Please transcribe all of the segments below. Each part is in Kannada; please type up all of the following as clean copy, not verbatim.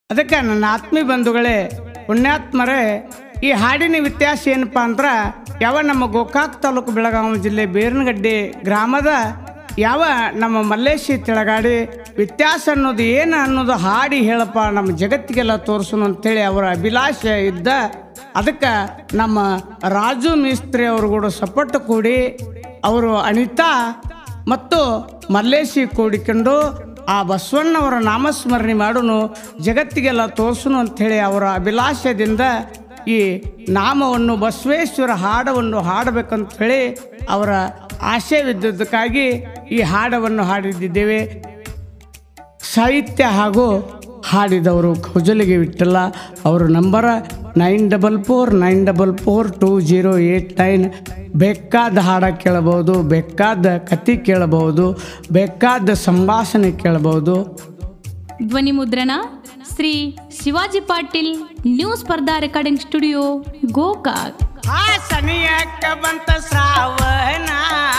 ಅದಕ್ಕೆ ನನ್ನ ಆತ್ಮೀಯ ಬಂಧುಗಳೇ, ಪುಣ್ಯಾತ್ಮರೇ, ಈ ಹಾಡಿನ ವ್ಯತ್ಯಾಸ ಏನಪ್ಪ ಅಂದ್ರೆ ಯಾವ ನಮ್ಮ ಗೋಕಾಕ್ ತಾಲೂಕು ಬೆಳಗಾವಿ ಜಿಲ್ಲೆ ಬೇರನಗಡ್ಡೆ ಗ್ರಾಮದ ಯಾವ ನಮ್ಮ ಮಲ್ಲೇಶಿ ತಿಳಗಾಡಿ ವ್ಯತ್ಯಾಸ ಅನ್ನೋದು ಏನು ಅನ್ನೋದು ಹಾಡಿ ಹೇಳಪ್ಪ ನಮ್ಮ ಜಗತ್ತಿಗೆಲ್ಲ ತೋರಿಸೋಣ ಅಂತೇಳಿ ಅವರ ಅಭಿಲಾಷೆ ಇದ್ದ. ಅದಕ್ಕೆ ನಮ್ಮ ರಾಜು ಮೇಸ್ತ್ರಿ ಅವರು ಕೂಡ ಸಪೋರ್ಟ್ ಕೂಡಿ ಅವರು ಅನಿತಾ ಮತ್ತು ಮಲ್ಲೇಶಿ ಕೂಡಿಕೊಂಡು ಆ ಬಸವಣ್ಣವರ ನಾಮಸ್ಮರಣೆ ಮಾಡೋನು ಜಗತ್ತಿಗೆಲ್ಲ ತೋರಿಸೋನು ಅಂಥೇಳಿ ಅವರ ಅಭಿಲಾಷದಿಂದ ಈ ನಾಮವನ್ನು ಬಸವೇಶ್ವರ ಹಾಡವನ್ನು ಹಾಡಬೇಕಂತ ಹೇಳಿ ಅವರ ಆಶಯವಿದ್ದದಕ್ಕಾಗಿ ಈ ಹಾಡವನ್ನು ಹಾಡಿದ್ದೇವೆ. ಸಾಹಿತ್ಯ ಹಾಗೂ ಹಾಡಿದವರು ಕೌಜಲಿಗೆ ವಿಠ್ಠಲ. ಅವರು ನಂಬರ 9449442089. ಬೇಕಾದ ಹಾಡ ಕೇಳಬಹುದು, ಬೇಕಾದ ಕತೆ ಕೇಳಬಹುದು, ಬೇಕಾದ ಸಂಭಾಷಣೆ ಕೇಳಬಹುದು. ಧ್ವನಿ ಮುದ್ರಣ Shri Shivaji Patil, new Spardha recording studio, Gokak. ಸನಿಯಕ್ಕ ಬಂತ ಶ್ರಾವಣ,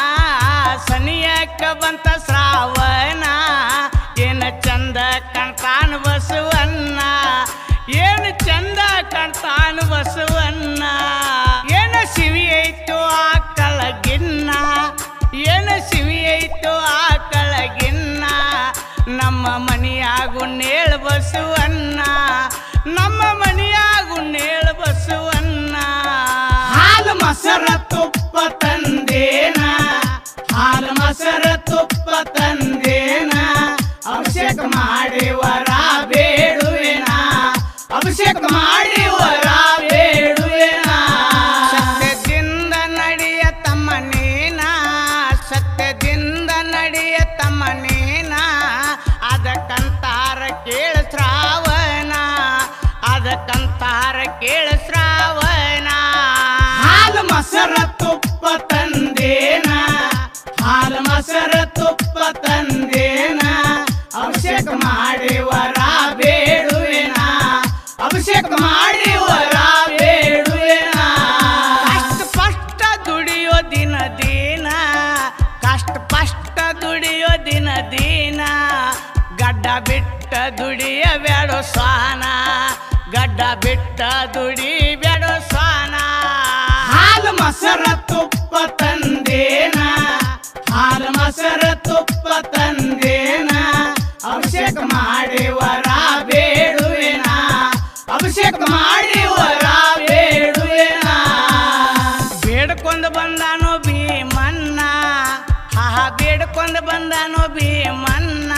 ಸನಿಯಕ್ಕ ಬಂತ ಶ್ರಾವಣ, ಏನ ಚಂದ ಕಾಣ್ತಾನ ಬಸವಣ್ಣ, ಏನು ಚಂದ ಕಾಣ್ತಾನ ಬಸವಣ್ಣ, ಏನ ಸಿವಿ ಐತೋ ಆ ಕಳಗಿನ್ನ, ಏನ ಸಿವಿ ಐತೋ ಆ ಕಳಗಿನ್ನ, ನಮ್ಮ ಮನಿಯಾಗು ನೇಳ ಬಸವಣ್ಣ, ನಮ್ಮ ಮನಿಯಾಗು ನೇಳ ಬಸವಣ್ಣ. ಹಾಲು ಮೊಸರ ತುಪ್ಪ ತಂದೇನ, ಹಾಲು ಮೊಸರ ತುಪ್ಪ ತಂದೇನ, ಅಭಿಷೇಕ ಮಾಡಿ ವರ ಬೇಡುವೆನ, ಅಭಿಷೇಕ ಮಾಡಿ ವರ ಬೇಡುವೆನ. ಸತ್ಯದಿಂದ ನಡೆಯ ತಮ್ಮನೇನ, ಸತ್ಯದಿಂದ ನಡೆಯ ತಮ್ಮನೇನ, ಅದಕ್ಕಂತಾರ ಕೇಳ ಶ್ರಾವಣ, ಅದಕ್ಕಂತಾರ ಕೇಳ ಶ್ರಾವಣ. ಹಾಲು ಮೊಸರ ತುಪ್ಪ ತಂದೇನ, ಹಾಲು ಮೊಸರ ತುಪ್ಪ ತಂದೇನ, ಅಭಿಷೇಕ ಮಾಡಿ ವರ ಬೇಡುವೆನ, ಅಭಿಷೇಕ ಮಾಡಿ ವರ ಬೇಡುವೆನ. ಕಷ್ಟ ದುಡಿಯೋ ದಿನ ದಿನ, ಕಷ್ಟ ದುಡಿಯೋ ದಿನ ದಿನ, ಗಡ್ಡ ಬಿಟ್ಟ ದುಡಿಯ ಬೇಡೋ ಸ್ವಾನ, ಗಡ್ಡ ಬಿಟ್ಟ ದುಡಿ ಬೇಡೋ ಸ್ವಾನ. ಹಾಲು ಮೊಸರ ತುಪ್ಪ ತಂದೇನ, ಹಾಲು ಮೊಸರ ತುಪ್ಪ ತಂದೇನ, ಅಭಿಷೇಕ ಮಾಡಿ ವರ ಬೇಡುವೆನ, ಅಭಿಷೇಕ ಮಾಡಿ ವರ ಬೇಡುವೆನ. ಬೇಡ್ಕೊಂಡು ಬಂದಾನೋ ಭೀಮನ್ನ, ಬೇಡ್ಕೊಂಡು ಬಂದಾನೋ ಭೀಮನ್ನ,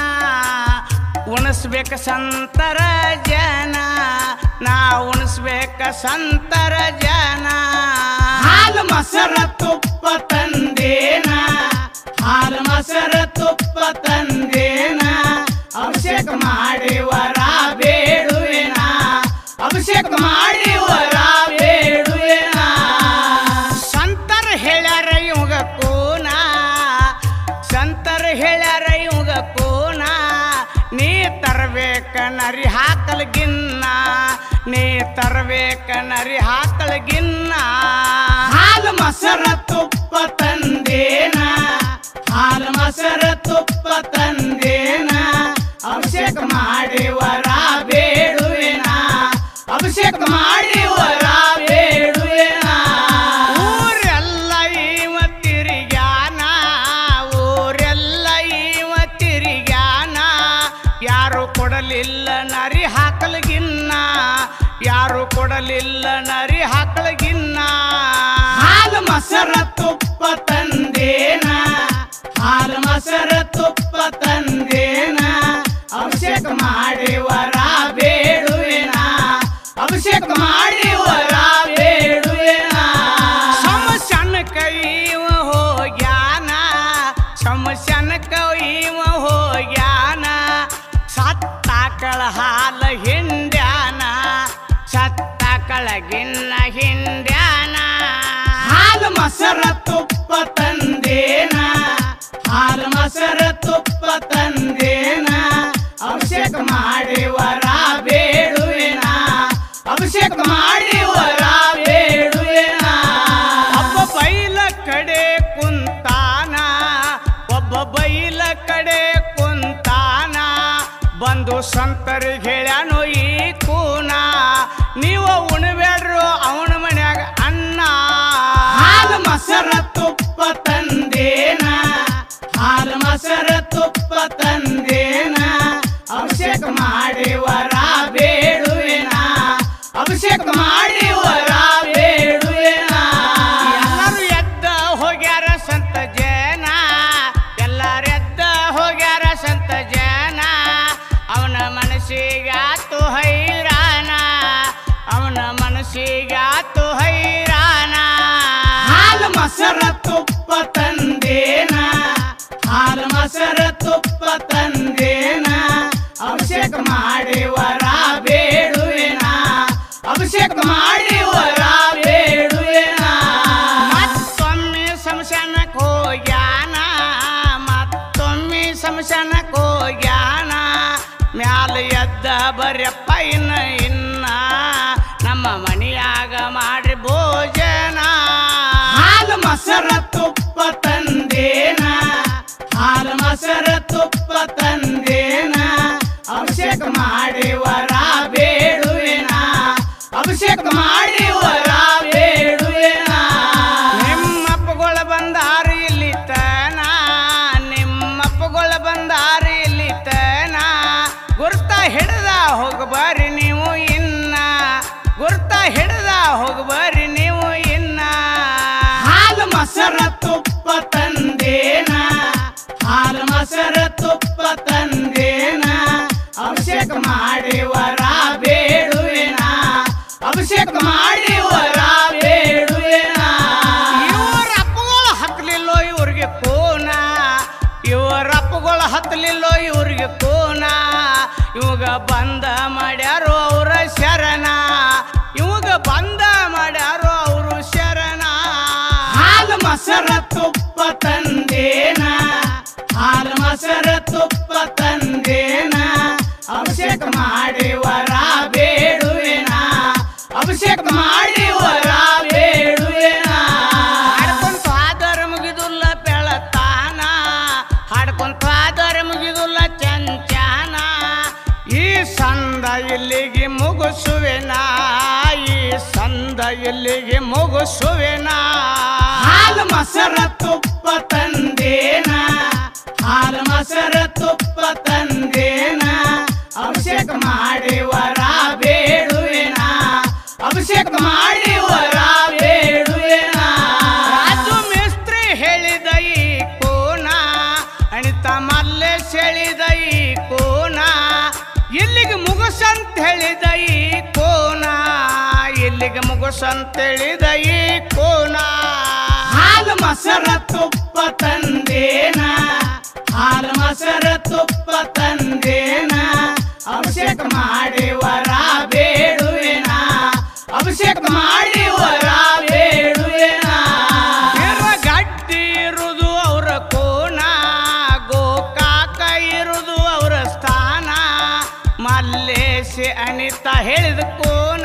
ಉಣಿಸ್ಬೇಕ ಸಂತರ ಜನ, ನಾ ಉಣಿಸ್ಬೇಕ ಸಂತರ ಜನ. ಹಾಲು ಮೊಸರ ತುಪ್ಪ ತಂದೇನ, ಹಾಲು ಮೊಸರ ತುಪ್ಪ ತಂದೇನ, ಅಭಿಷೇಕ ಮಾಡಿ ವರ ಬೇಡುವೆನ, ಅಭಿಷೇಕ ಮಾಡಿ ವರ ಬೇಡುವೆನ. ಸಂತರ ಹೇಳ್ಯಾರ ಇವಾಗ ಕೋನ, ಸಂತರ ಹೇಳ್ಯಾರ ಇವಾಗ ಕೋನ, ನೀ ತರಬೇಕ ನರಿ ಹಾಕಲ್ಗಿನ್ನ, ನೀ ತರಬೇಕ ನರಿ ಹಾಕಲ್ಗಿನ್ನ. ಹಾಲು ಮೊಸರ ತುಪ್ಪ ತಂದೇನ, ಹಾಲು ಮೊಸರ ತುಪ್ಪ ತಂದೇನ, ಅಭಿಷೇಕ ಮಾಡಿ ವರ ಬೇಡುವೆನ, ಅಭಿಷೇಕ ಮಾಡಿ ವರ ಬೇಡುವೆನ. ಊರೆಲ್ಲ ಇವ ತಿರುಗ್ಯಾನ, ಊರೆಲ್ಲ ಇವ ತಿರುಗ್ಯಾನ, ಯಾರು ಕೊಡಲಿಲ್ಲ ನರಿ ಹಾಕಲ್ಗಿನ್ನ, ಯಾರು ಕೊಡಲಿಲ್ಲ ನರಿ ಹಾಕಲ್ಗಿನ್ನ. ಹಾಲು ಮೊಸರ ತುಪ್ಪ ತಂದೇನ, ಹಾಲು ಮೊಸರ ತುಪ್ಪ ತಂದೇನ, ಅಭಿಷೇಕ ಮಾಡಿ ವರ ಬೇಡುವೆನ, ಅಭಿಷೇಕ ಮಾಡಿ ವರ ಬೇಡುವೆನ. ಸಮಸ್ಯನ ಕೈವ ಹೋಗ್ಯಾನ, ಸಮಸ್ಯನ ಕೈವ ಹೋಗ್ಯಾನ, ಸತ್ತಾಕಳ ಹಾಲ ಹಿಂಡ್ಯಾನ, ಸತ್ತಾಕಳ ಗಿನ್ನ ಹಿಂಡ್ಯಾನ. ಹಾಲು ಮೊಸರ ತುಪ್ಪ ತಂದೇನ, ಹಾಲು ಮೊಸರ ತುಪ್ಪ ತಂದೇನ, ಅಭಿಷೇಕ ಮಾಡಿ ವರ ಬೇಡುವೆನ, ಅಭಿಷೇಕ ಮಾಡಿ ವರ ಬೇಡುವೆನ. ಒಬ್ಬ ಬೈಲ ಕಡೆ ಕುಂತಾನ, ಒಬ್ಬ ಬೈಲ ಕಡೆ ಕುಂತಾನ, ಬಂದು ಸಂತರಿಗೆ ಹೇಳ್ಯಾನೋ ಈ ಮಾಡಿ ವರ ಬೇಡುವೆನ ಅಭಿಷೇಕ ಮಾಡಿ ವರ ಬೇಡುವೆನ ಎಲ್ಲರೂ ಎದ್ದ ಹೋಗ್ಯಾರ ಸಂತ ಜನ ಎಲ್ಲರೂ ಎದ್ದ ಹೋಗ್ಯಾರ ಸಂತ ಜನ ಅವನ ಮನಸ್ಸಿಗಾತು ಹೈರಾಣ ಅವನ ಮನಸ್ಸಿಗಾತು ಹೈರಾಣ ಹಾಲು ಮೊಸರ ತುಪ್ಪ ತಂದೇನ ಹಾಲು ಮೊಸರ ತುಪ್ಪ ತಂದೇನ ಅಭಿಷೇಕ ಮಾಡಿ ವರ ಬೇಡುವೆನ ಅಭಿಷೇಕ ಮಾಡಿ ವರ ಬೇಡುವೆನ ಮತ್ತೊಮ್ಮೆ ಸಂಶನಕ್ಕೆ ಹೋಗ್ಯಾನ ಮತ್ತೊಮ್ಮೆ ಸಂಶನಕ್ಕೆ ಹೋಗ್ಯಾನ ಮ್ಯಾಲ ಎದ್ದ ಬರ್ಯಪ್ಪ ಇನ್ನ ನಮ್ಮ ಮನೆಯಾಗ ಮಾಡ್ರಿ ಭೋಜನ ಹಾಲು ಮೊಸರ ತುಪ್ಪ ತಂದೇನ ಹಾಲು ಮೊಸರ ತುಪ್ಪ ತಂದೇನ ಅಭಿಷೇಕ ಮಾಡಿ ವರ ಬೇಡುವೆನ ಅಭಿಷೇಕ ಮಾಡಿ ವರ ಬೇಡುವೆನ ನಿಮ್ಮಪ್ಪಗಳ ಬಂದಾರು ಇಲ್ಲಿ ತನ ನಿಮ್ಮಪ್ಪಗಳ ಬಂದಾರು ಇಲ್ಲಿ ತನ ಗುರ್ತ ಹಿಡ್ದ ಹೋಗಬಾರಿ ನೀವು ಇನ್ನ ಗುರ್ತ ಹಿಡ್ದ ಹೋಗಬಾರಿ ನೀವು ಇನ್ನ ಹಾಲು ಮೊಸರ ತುಪ್ಪ ತಂದೇನ ಹಾಲು ಮೊಸರ ತುಪ್ಪ ತಂದೇನ ಅಭಿಷೇಕ ಮಾಡಿ ವರ ಬೇಡುವೆನ ಅಭಿಷೇಕ ಮಾಡಿ ವರ ಬೇಡುವೆನ ಇವರ ಅಪ್ಪಗಳು ಹತ್ತಲಿಲ್ಲೋ ಇವ್ರಿಗೆ ಕೋನ ಇವರ ಅಪ್ಪಗಳು ಹತ್ತಲಿಲ್ಲೋ ಇವ್ರಿಗೆ ಕೋನ ಇವಾಗ ಬಂದ ಮಾಡ್ಯಾರೋ ಅವರ ಶರಣ ಇವಾಗ ಬಂದ ಮಾಡ್ಯಾರೋ ಅವರು ಶರಣ ಹಾಲು ಮೊಸರ ತುಪ್ಪ ತಂದೇನ ಹಾಲು ಮೊಸರ ತುಪ್ಪ ತಂದೇನ ಅಭಿಷೇಕ ಮಾಡಿ ವರ ಬೇಡುವೆನ ಅಭಿಷೇಕ ಮಾಡಿ ವರ ಬೇಡುವೆನ ಹಾಡ್ಕೊಂತ ಆದರ ಮುಗಿದುಲ್ಲ ಬೆಳತಾನ ಹಾಡ್ಕೊಂತ ಆದರ ಮುಗಿದುಲ್ಲ ಚಂಚಾನ ಈ ಸಂದ ಇಲ್ಲಿಗೆ ಮುಗಿಸುವೆನ ಈ ಸಂದ ಇಲ್ಲಿಗೆ ಮುಗಿಸುವೆನ ಹಾಲು ಮೊಸರ ತುಪ್ಪ ತಂದೇನ ಹಾಲು ಮೊಸರ ತುಪ್ಪ ತಂದೇನ ಅಭಿಷೇಕ ಮಾಡಿ ವರ ಬೇಡುವೆನ ಅಭಿಷೇಕ ಮಾಡಿ ವರ ಬೇಡುವೆನ ರಾಜು ಮೇಸ್ತ್ರಿ ಹೇಳಿದ ಈ ಕೋನ ಅಣಿತ ಮಲ್ಲೇಶ್ ಹೇಳಿದ ಈ ಕೋನ ಇಲ್ಲಿಗೆ ಮುಗಿಸಂತ ಹೇಳಿದ ಈ ಕೋನ ಇಲ್ಲಿಗೆ ಮುಗಿಸಂತ ಹೇಳಿದ ಈ ಕೋನ ಹಾಲು ಮೊಸರ ತುಪ್ಪ ತಂದೇನ ಹಾಲು ಮೊಸರ ತುಪ್ಪ ತಂದೇನ ಅಭಿಷೇಕ ಮಾಡಿ ವರ ಬೇಡುವೆನ ಅಭಿಷೇಕ ಮಾಡಿ ವರ ಬೇಡುವೆನ ಗಡ್ಡಿ ಇರುವುದು ಅವರ ಕೋನ ಗೋಕಾಕ ಇರುವುದು ಅವರ ಸ್ಥಾನ ಮಲ್ಲೇಶಿ ಅನಿತ ಹೇಳಿದ ಕೋನ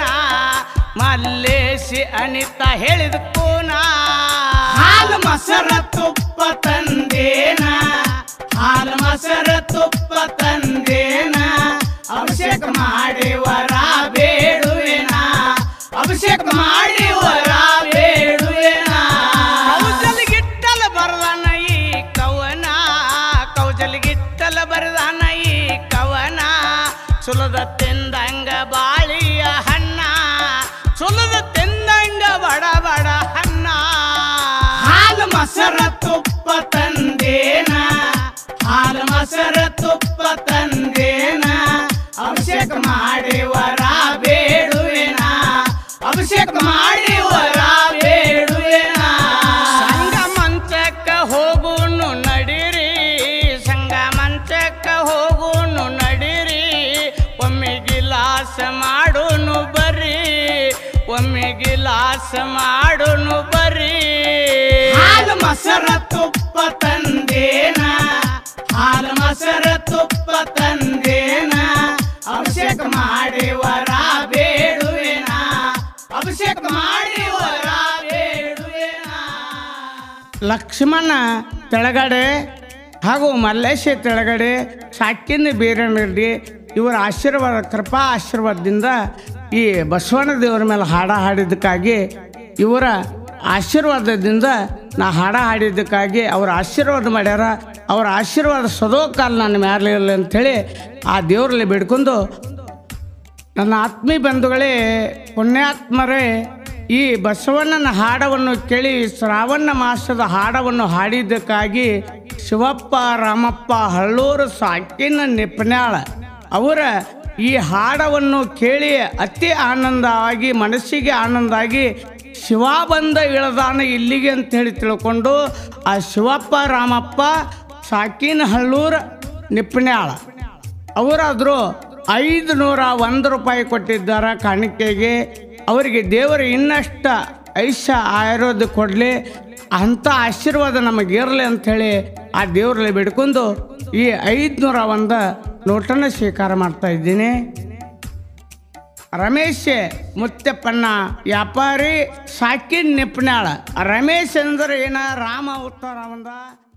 ಮಲ್ಲೇಶಿ ಅನಿತ ಹೇಳಿದ ಕೋನ ಹಾಲು ಮೊಸರ ತುಪ್ಪ ತಂದೇನ ಹಾಲು ಮೊಸರ ತುಪ್ಪ ತಂದೇನ ಅಭಿಷೇಕ ಮಾಡಿ ವರ ಬೇಡುವೆನ ಅಭಿಷೇಕ ಮಾಡಿ ವರ ಬೇಡುವೆನ ಕೌಜಲ್ಗಿಟ್ಟಲ ಬರದಾನ ಈ ಕವನ ಕೌಜಲ್ಗಿಟ್ಟಲ ಬರದಾನ ಈ ಕವನ ಸುಲದ ತಿಂದಂಗ ಬಾಳಿಯ ಹಣ್ಣ ಸುಲದ ತಿಂದಂಗ ಬಡ ಬಡ ಹಣ್ಣ ಹಾಲು ಮೊಸರ ತುಪ್ಪ ತಂದೇನ ಹಾಲು ಮೊಸರ ತುಪ್ಪ ತಂದೇನ ಅಭಿಷೇಕ ಮಾಡಿ ವರ ಬೇಡುವೆನ ಅಭಿಷೇಕ ಮಾಡಿ ವರ ಬೇಡುವೆನ ಸಂಗ ಮಂಚಕ್ಕ ಹೋಗುನು ನಡಿರಿ ಸಂಗ ಮಂಚಕ್ಕ ಹೋಗುನು ನಡಿರಿ ಒಮ್ಮೆ ಗಿಲಾಸ ಮಾಡುನು ಬರ್ರಿ ಒಮ್ಮೆ ಗಿಲಾಸ ಮಾಡುನು ಬರ್ರಿ ಹಾಲು ಮೊಸರ ತುಪ್ಪ ತಂದೇನ ಹಾಲು ಮೊಸರ ತುಪ್ಪ ತಂದೇನ ಅಭಿಷೇಕ ಮಾಡಿ ವರ ಬೇಡುವೆನ ಅಭಿಷೇಕ ಮಾಡಿ ವರ ಬೇಡುವೆನ ಲಕ್ಷ್ಮಣ ತೆಳಗಡೆ ಹಾಗೂ ಮಲ್ಲೇಶ ತೆಳಗಡೆ ಸಾಕಿನ ಬೀರನರೆಡ್ಡಿ ಇವರ ಆಶೀರ್ವಾದ ಕೃಪಾ ಆಶೀರ್ವಾದದಿಂದ ಈ ಬಸವಣ್ಣ ದೇವರ ಮೇಲೆ ಹಾಡ ಹಾಡಿದ್ದಕ್ಕಾಗಿ ಇವರ ಆಶೀರ್ವಾದದಿಂದ ನಾ ಹಾಡ ಹಾಡಿದ್ದಕ್ಕಾಗಿ ಅವರ ಆಶೀರ್ವಾದ ಮಾಡ್ಯಾರ. ಅವರ ಆಶೀರ್ವಾದ ಸದೋಕಾಲ ನನ್ನ ಮ್ಯಾಲೆ ಇರಲಿ ಅಂಥೇಳಿ ಆ ದೇವರಲ್ಲಿ ಬೇಡ್ಕೊಂಡು, ನನ್ನ ಆತ್ಮೀಯ ಬಂಧುಗಳೇ, ಪುಣ್ಯಾತ್ಮರೇ, ಈ ಬಸವಣ್ಣನ ಹಾಡವನ್ನು ಕೇಳಿ ಶ್ರಾವಣ ಮಾಸದ ಹಾಡವನ್ನು ಹಾಡಿದ್ದಕ್ಕಾಗಿ ಶಿವಪ್ಪ ರಾಮಪ್ಪ ಹಳ್ಳೂರು ಸಾಕಿನ ನಿಪ್ನ್ಯಾಳ ಅವರ ಈ ಹಾಡವನ್ನು ಕೇಳಿ ಅತಿ ಆನಂದವಾಗಿ, ಮನಸ್ಸಿಗೆ ಆನಂದ ಆಗಿ, ಶಿವ ಬಂದ ಇಳದಾನ ಇಲ್ಲಿಗೆ ಅಂಥೇಳಿ ತಿಳ್ಕೊಂಡು ಆ ಶಿವಪ್ಪ ರಾಮಪ್ಪ ಸಾಕಿನ ಹಳ್ಳೂರು ನಿಪ್ನ್ಯಾಳ ಅವರಾದರೂ 501 ರೂಪಾಯಿ ಕೊಟ್ಟಿದ್ದಾರೆ ಕಾಣಿಕೆಗೆ. ಅವರಿಗೆ ದೇವರು ಇನ್ನಷ್ಟು ಐಶ್ಯ ಆಯುರ್ವೇದ ಕೊಡಲಿ, ಅಂಥ ಆಶೀರ್ವಾದ ನಮಗಿರಲಿ ಅಂಥೇಳಿ ಆ ದೇವರಲ್ಲಿ ಬೇಡ್ಕೊಂಡು ಈ 501 ನೋಟನ್ನು ಸ್ವೀಕಾರ ಮಾಡ್ತಾ ಇದ್ದೀನಿ. ರಮೇಶ್ ಮುತ್ತಪ್ಪಣ್ಣ ವ್ಯಾಪಾರಿ ಸಾಕಿನ ನಿಪ್ನ್ಯಾಳ. ರಮೇಶ್ ಅಂದ್ರೆ ಏನ, ರಾಮ ಉತ್ತರ